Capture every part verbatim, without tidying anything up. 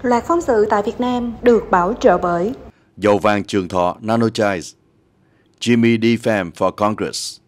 Loạt phóng sự tại Việt Nam được bảo trợ bởi Dầu vàng Trường Thọ Nanochize, Jimmy D. Pham for Congress.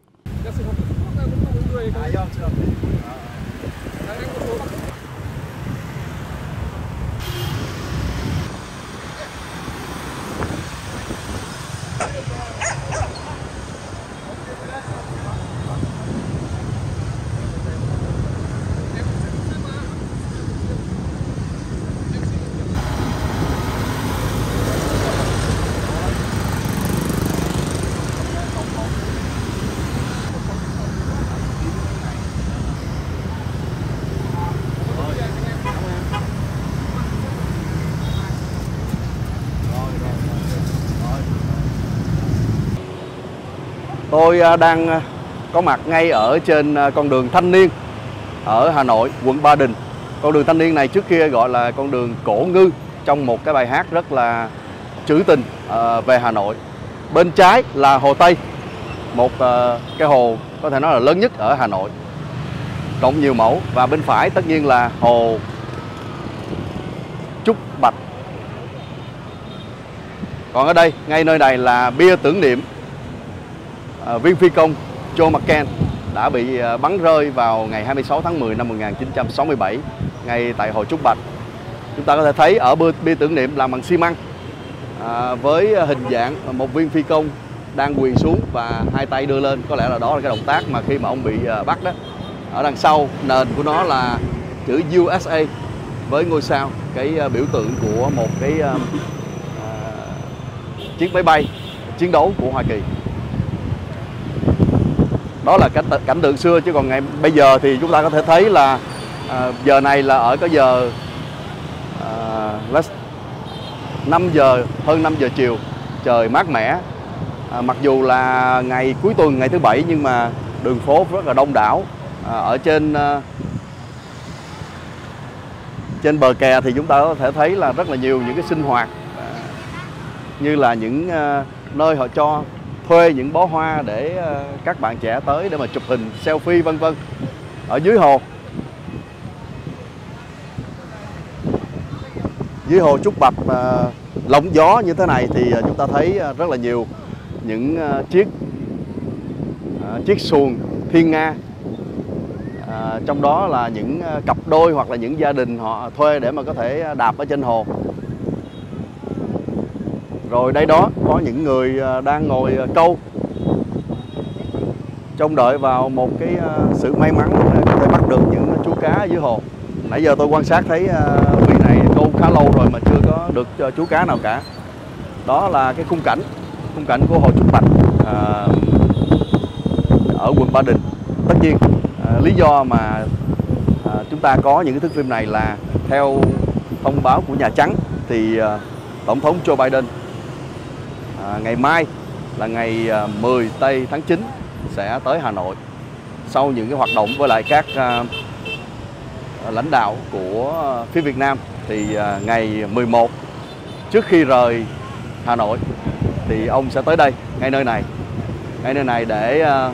Tôi đang có mặt ngay ở trên con đường Thanh Niên ở Hà Nội, quận Ba Đình. Con đường Thanh Niên này trước kia gọi là con đường Cổ Ngư trong một cái bài hát rất là trữ tình về Hà Nội. Bên trái là Hồ Tây, một cái hồ có thể nói là lớn nhất ở Hà Nội, rộng nhiều mẫu. Và bên phải tất nhiên là hồ Trúc Bạch. Còn ở đây, ngay nơi này là bia tưởng niệm À, viên phi công John McCain đã bị à, bắn rơi vào ngày hai mươi sáu tháng mười năm một nghìn chín trăm sáu mươi bảy ngay tại hồ Trúc Bạch. Chúng ta có thể thấy ở bia tưởng niệm làm bằng xi măng à, với hình dạng một viên phi công đang quỳ xuống và hai tay đưa lên. Có lẽ là đó là cái động tác mà khi mà ông bị à, bắt đó. Ở đằng sau nền của nó là chữ U S A với ngôi sao, cái à, biểu tượng của một cái à, à, chiếc máy bay chiến đấu của Hoa Kỳ. Đó là cảnh, cảnh tượng xưa, chứ còn ngày bây giờ thì chúng ta có thể thấy là à, giờ này là ở cái giờ à, năm giờ, hơn năm giờ chiều, trời mát mẻ. À, mặc dù là ngày cuối tuần, ngày thứ bảy, nhưng mà đường phố rất là đông đảo. À, ở trên à, trên bờ kè thì chúng ta có thể thấy là rất là nhiều những cái sinh hoạt, à, như là những à, nơi họ cho thuê những bó hoa để các bạn trẻ tới để mà chụp hình selfie vân vân. Ở dưới hồ, dưới hồ Trúc Bạch à, lộng gió như thế này thì chúng ta thấy rất là nhiều những à, chiếc à, chiếc xuồng thiên nga, à, trong đó là những cặp đôi hoặc là những gia đình họ thuê để mà có thể đạp ở trên hồ. Rồi đây đó có những người đang ngồi câu, trông đợi vào một cái sự may mắn có thể bắt được những chú cá ở dưới hồ. Nãy giờ tôi quan sát thấy vị này câu khá lâu rồi mà chưa có được chú cá nào cả. Đó là cái khung cảnh, khung cảnh của hồ Trúc Bạch à, ở quận Ba Đình. Tất nhiên à, lý do mà à, chúng ta có những cái thước phim này là theo thông báo của Nhà Trắng thì à, Tổng thống Joe Biden À, ngày mai là ngày mười tây tháng chín sẽ tới Hà Nội sau những cái hoạt động với lại các à, lãnh đạo của phía Việt Nam. Thì à, ngày mười một trước khi rời Hà Nội thì ông sẽ tới đây, ngay nơi này, ngay nơi này để à,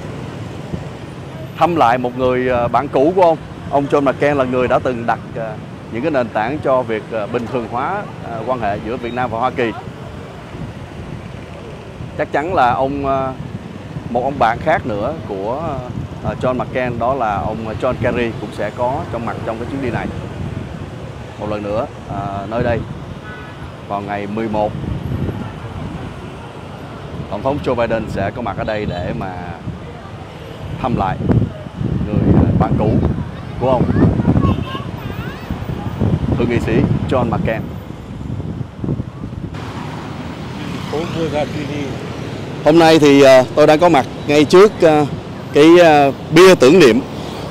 thăm lại một người à, bạn cũ của ông. Ông John McCain là người đã từng đặt à, những cái nền tảng cho việc à, bình thường hóa à, quan hệ giữa Việt Nam và Hoa Kỳ. Chắc chắn là ông một ông bạn khác nữa của John McCain, đó là ông John Kerry cũng sẽ có trong mặt trong cái chuyến đi này. Một lần nữa à, nơi đây vào ngày mười một, Tổng thống Joe Biden sẽ có mặt ở đây để mà thăm lại người bạn cũ của ông, thượng nghị sĩ John McCain. Hôm nay thì uh, tôi đang có mặt ngay trước uh, cái uh, bia tưởng niệm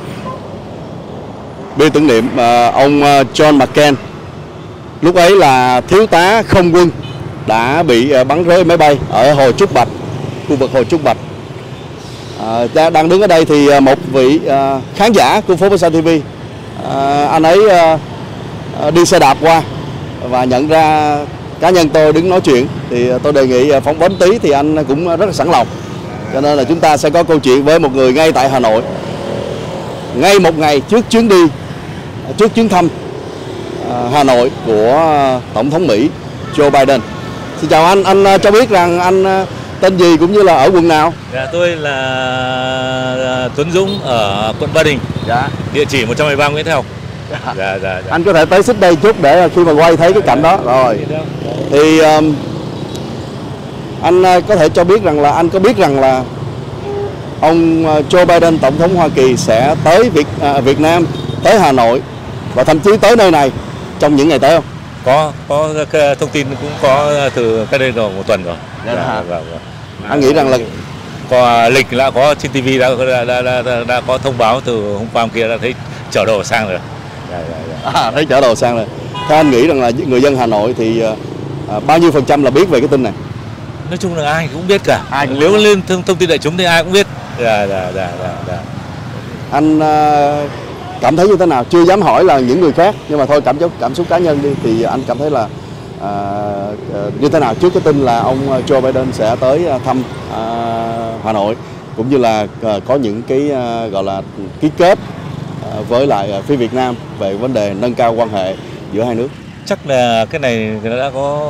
bia tưởng niệm uh, ông uh, John McCain. Lúc ấy là thiếu tá không quân đã bị uh, bắn rơi máy bay ở hồ Trúc Bạch, khu vực hồ Trúc Bạch. Uh, đang đứng ở đây thì uh, một vị uh, khán giả của Formosa ti vi, uh, anh ấy uh, uh, đi xe đạp qua và nhận ra cá nhân tôi đứng nói chuyện thì tôi đề nghị phỏng vấn tí, thì anh cũng rất là sẵn lòng. Cho nên là chúng ta sẽ có câu chuyện với một người ngay tại Hà Nội, ngay một ngày trước chuyến đi, trước chuyến thăm Hà Nội của Tổng thống Mỹ Joe Biden. Xin chào anh, anh cho biết rằng anh tên gì cũng như là ở quận nào? Dạ, tôi là Tuấn Dũng ở quận Ba Đình. Dạ. Địa chỉ một trăm mười ba Nguyễn Thái Học. Dạ. Dạ, dạ, dạ. Anh có thể tới xích đây chút để khi mà quay thấy cái cảnh đó. Rồi. Thì um, anh có thể cho biết rằng là anh có biết rằng là ông Joe Biden, Tổng thống Hoa Kỳ sẽ tới Việt à, Việt Nam, tới Hà Nội và thậm chí tới nơi này trong những ngày tới không? Có, có thông tin cũng có từ cái đây rồi một tuần rồi. Dạ, dạ, dạ. Anh nghĩ rằng là có lịch đã có trên ti vi đã, đã, đã, đã, đã, đã có thông báo từ hôm qua hôm kia đã thấy chở đồ sang rồi. Dạ, dạ, dạ. À, thấy chở đồ sang rồi. Theo anh nghĩ rằng là người dân Hà Nội thì à, bao nhiêu phần trăm là biết về cái tin này? Nói chung là ai cũng biết cả. Ai cũng Nếu lên thông, thông tin đại chúng thì ai cũng biết. Dạ, dạ, dạ, dạ, dạ. Anh à, cảm thấy như thế nào? Chưa dám hỏi là những người khác, nhưng mà thôi cảm xúc cảm xúc cá nhân đi, thì anh cảm thấy là à, như thế nào trước cái tin là ông Joe Biden sẽ tới thăm à, Hà Nội, cũng như là à, có những cái à, gọi là ký kết à, với lại phía Việt Nam về vấn đề nâng cao quan hệ giữa hai nước? Chắc là cái này đã có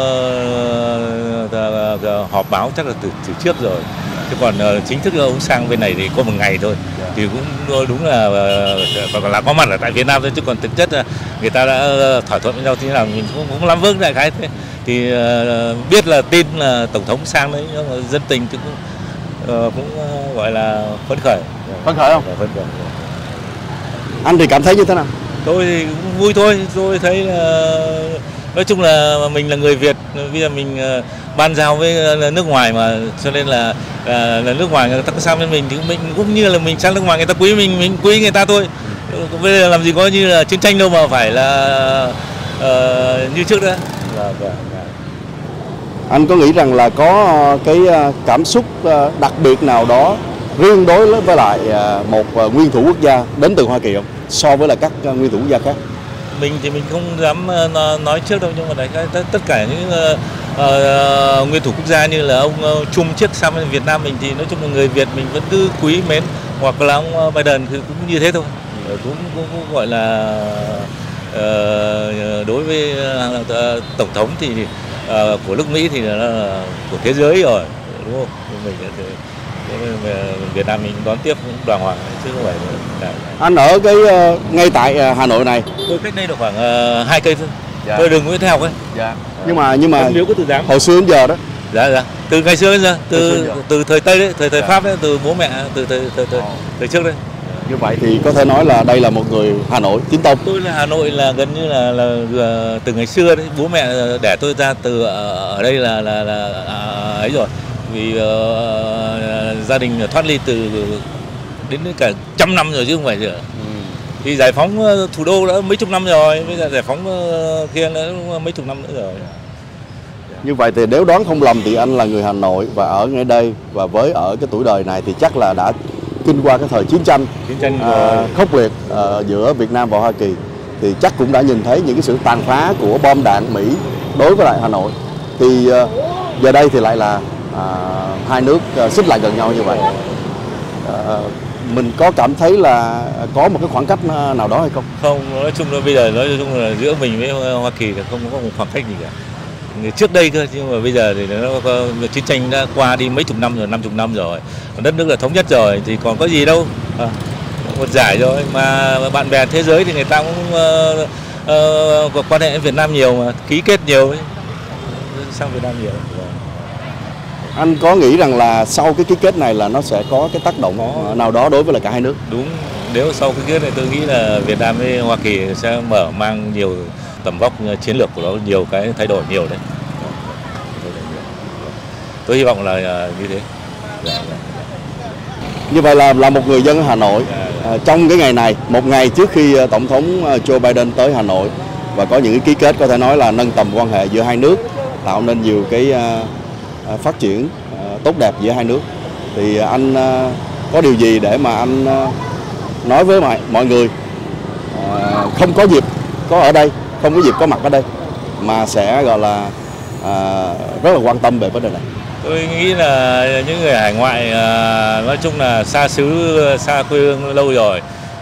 uh, uh, họp báo chắc là từ, từ trước rồi. Chứ còn uh, chính thức ông sang bên này thì có một ngày thôi. Yeah. Thì cũng đúng là uh, là có mặt ở tại Việt Nam thôi, chứ còn thực chất là người ta đã thỏa thuận với nhau thế nào mình cũng, cũng lắm vững đại khái thế. Thì uh, biết là tin là tổng thống sang đấy, nhưng mà dân tình thì cũng uh, cũng uh, gọi là phấn khởi. Phấn khởi không? Phấn khởi. Anh thì cảm thấy như thế nào? Tôi thì cũng vui thôi, tôi thấy là nói chung là mình là người Việt, bây giờ mình ban giao với nước ngoài mà, cho nên là, là, là nước ngoài người ta có sang bên mình thì mình cũng như là mình sang nước ngoài người ta quý mình, mình quý người ta thôi. Bây giờ làm gì có như là chiến tranh đâu mà phải là uh, như trước nữa. Anh có nghĩ rằng là có cái cảm xúc đặc biệt nào đó riêng đối với lại một nguyên thủ quốc gia đến từ Hoa Kỳ không, so với là các nguyên thủ quốc gia khác? Mình thì mình không dám nói trước đâu, nhưng mà đấy, tất cả những uh, uh, nguyên thủ quốc gia như là ông uh, Trump trước sang Việt Nam mình thì nói chung là người Việt mình vẫn cứ quý mến, hoặc là ông Biden thì cũng như thế thôi. Cũng, cũng, cũng gọi là uh, đối với uh, tổng thống thì uh, của nước Mỹ thì là của thế giới rồi, đúng không? Mình Việt Nam mình đón tiếp cũng đoàn hoàng chứ không phải là... Anh ở cái ngay tại Hà Nội này. Tôi cách đây được khoảng uh, hai cây thôi. Dạ. Tôi đường Nguyễn Thái Học ấy. Dạ. Nhưng mà nhưng mà nếu có từ dáng hồi xưa đến giờ đó. Dạ dạ. Từ ngày xưa đến giờ, từ giờ. từ thời Tây đấy, thời thời Dạ. Pháp đấy, từ bố mẹ, từ thời thời thời, thời trước đấy. Như vậy thì có thể nói là đây là một người Hà Nội chính tông. Tôi là Hà Nội là gần như là là, là từ ngày xưa đấy, bố mẹ đẻ tôi ra từ ở đây là là, là, là ấy rồi. Vì uh, gia đình thoát ly từ đến cả trăm năm rồi chứ không phải gì. Ừ. Thì giải phóng thủ đô đã mấy chục năm rồi, bây giờ giải phóng kia đã mấy chục năm nữa rồi. Như vậy thì nếu đoán không lầm thì anh là người Hà Nội và ở ngay đây, và với ở cái tuổi đời này thì chắc là đã kinh qua cái thời chiến tranh, chiến tranh à, khốc liệt à, giữa Việt Nam và Hoa Kỳ, thì chắc cũng đã nhìn thấy những cái sự tàn phá của bom đạn Mỹ đối với lại Hà Nội. Thì à, giờ đây thì lại là à, hai nước à, xích lại gần nhau như vậy. À, mình có cảm thấy là có một cái khoảng cách nào đó hay không? Không, nói chung là bây giờ nói chung là giữa mình với Hoa Kỳ là không có một khoảng cách gì cả. Trước đây cơ, nhưng mà bây giờ thì nó có, chiến tranh đã qua đi mấy chục năm rồi, năm chục năm rồi, đất nước là thống nhất rồi thì còn có gì đâu, à, một giải rồi mà bạn bè thế giới thì người ta cũng uh, uh, có quan hệ với Việt Nam nhiều mà, ký kết nhiều ấy. Sang Việt Nam nhiều. Anh có nghĩ rằng là sau cái ký kết này là nó sẽ có cái tác động có. nào đó đối với lại cả hai nước? Đúng, nếu sau cái ký kết này tôi nghĩ là Việt Nam với Hoa Kỳ sẽ mở mang nhiều tầm vóc chiến lược của nó, nhiều cái thay đổi nhiều đấy. Tôi hy vọng là như thế. Như vậy là là một người dân ở Hà Nội, à, trong cái ngày này, một ngày trước khi Tổng thống Joe Biden tới Hà Nội và có những cái ký kết có thể nói là nâng tầm quan hệ giữa hai nước, tạo nên nhiều cái uh, phát triển uh, tốt đẹp giữa hai nước, thì anh uh, có điều gì để mà anh uh, nói với mọi mọi người uh, không có dịp có ở đây, không có dịp có mặt ở đây mà sẽ gọi là uh, rất là quan tâm về vấn đề này? Tôi nghĩ là những người hải ngoại nói chung là xa xứ, xa quê hương lâu rồi,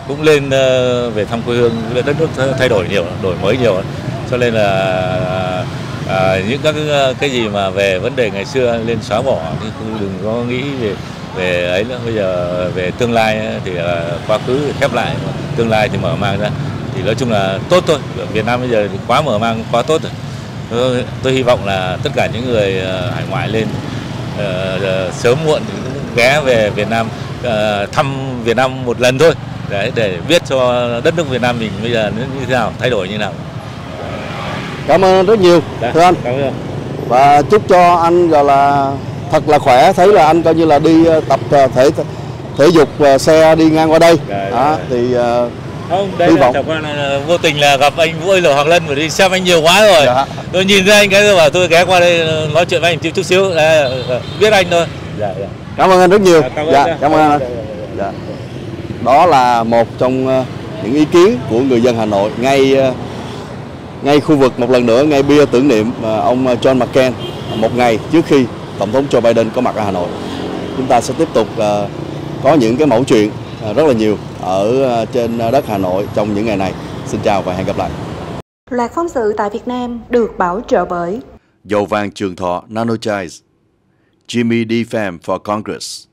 cũng lên về thăm quê hương, đất nước thay đổi nhiều, đổi mới nhiều, cho nên là à, những các cái gì mà về vấn đề ngày xưa lên xóa bỏ thì đừng có nghĩ về về ấy nữa. Bây giờ về tương lai thì quá khứ khép lại, tương lai thì mở mang ra, thì nói chung là tốt thôi. Việt Nam bây giờ quá mở mang, quá tốt rồi. Tôi, tôi hy vọng là tất cả những người hải ngoại lên uh, sớm muộn thì cũng ghé về Việt Nam, uh, thăm Việt Nam một lần thôi, để để biết cho đất nước Việt Nam mình bây giờ nó như thế nào, thay đổi như thế nào. Cảm ơn rất nhiều, Đã, thưa anh. Cảm ơn. Và chúc cho anh gọi là thật là khỏe. Thấy là anh coi như là đi tập thể thể dục xe đi ngang qua đây. Đấy, đó, đấy. thì uh, không, đây hy là vọng chẳng qua là vô tình là gặp anh Vũ Lộc Hoàng Lân, bởi đi xem anh nhiều quá rồi. Dạ. Tôi nhìn thấy anh cái rồi bảo tôi ghé qua đây nói chuyện với anh chút chút xíu, là biết anh thôi. Dạ, dạ. Cảm ơn anh rất nhiều. Dạ, cảm ơn, dạ, dạ. cảm ơn anh. Dạ. Đó là một trong uh, những ý kiến của người dân Hà Nội ngay uh, ngay khu vực, một lần nữa ngay bia tưởng niệm uh, ông John McCain một ngày trước khi Tổng thống Joe Biden có mặt ở Hà Nội. Chúng ta sẽ tiếp tục uh, có những cái mẩu chuyện uh, rất là nhiều ở uh, trên đất Hà Nội trong những ngày này. Xin chào và hẹn gặp lại. Loạt phóng sự tại Việt Nam được bảo trợ bởi Dầu vàng Trường Thọ Nanochild, Jimmy D. Pham for Congress.